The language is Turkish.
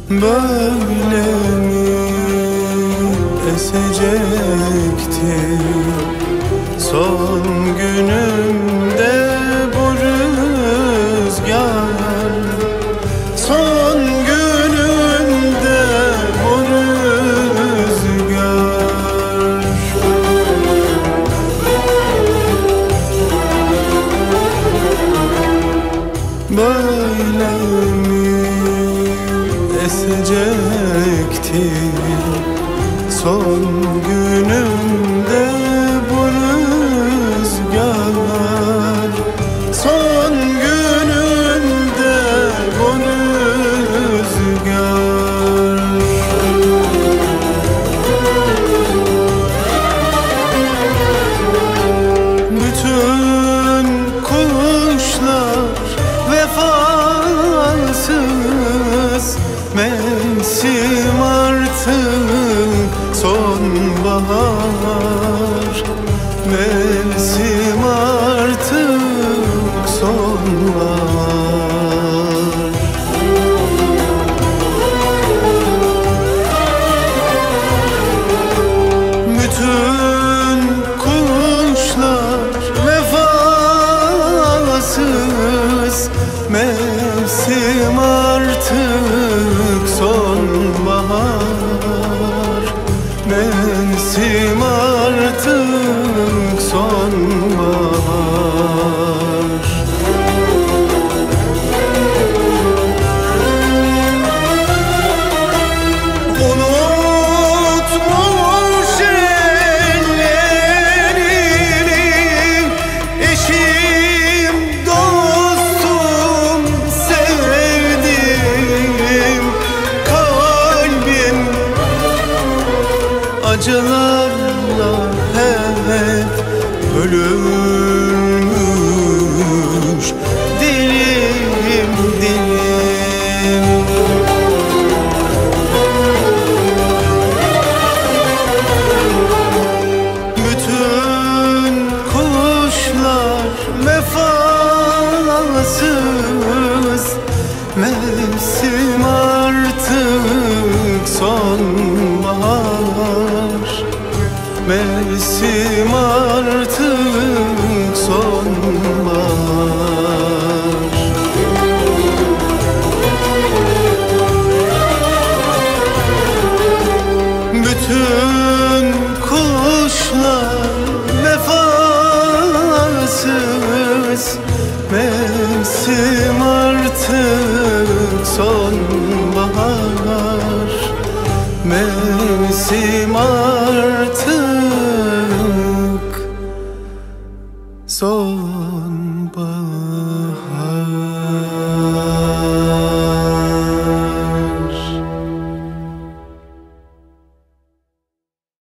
Böyle mi esecekti son günümde bu rüzgar? Son günümde bu rüzgar. Böyle mi esecekti son günümde bu rüzgar? Son günümde bu rüzgar. Bütün kuşlar vefasız, mevsim artık sonbahar. Mevsim artık sonbahar. Bütün kuşlar vefasız, mevsim artık sonbahar. Mevsim artık sonbahar. Unutmuş ellerini eşim, dostum, sevdim. Kalbim acılarla hep bölünmüş, dilim dilim. Bütün kuşlar vefasız, mevsim artık sonbahar. Mevsim artık sonbahar. Bütün kuşlar vefasız, mevsim artık sonbahar. Mevsim artık sonbahar.